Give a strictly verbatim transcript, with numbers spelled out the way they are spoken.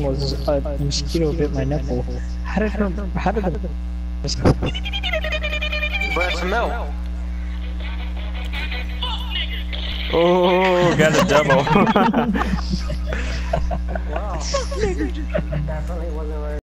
was a mosquito bit my nipple. How did her, how did the mosquito? Breast milk. Oh, got a double. Wow. Definitely wasn't right.